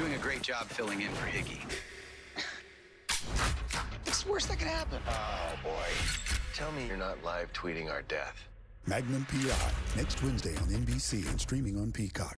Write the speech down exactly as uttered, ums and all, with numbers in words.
doing a great job filling in for Higgy. It's the worst that could happen. Oh, boy. Tell me you're not live tweeting our death. Magnum P I, next Wednesday on N B C and streaming on Peacock.